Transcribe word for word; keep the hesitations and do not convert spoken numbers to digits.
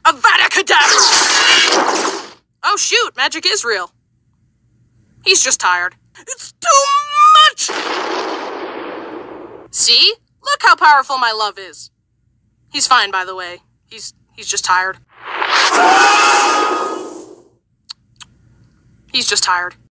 Avada Kedavra! Oh shoot, magic is real. He's just tired. It's too much! See? Look how powerful my love is. He's fine, by the way. He's he's just tired. He's just tired.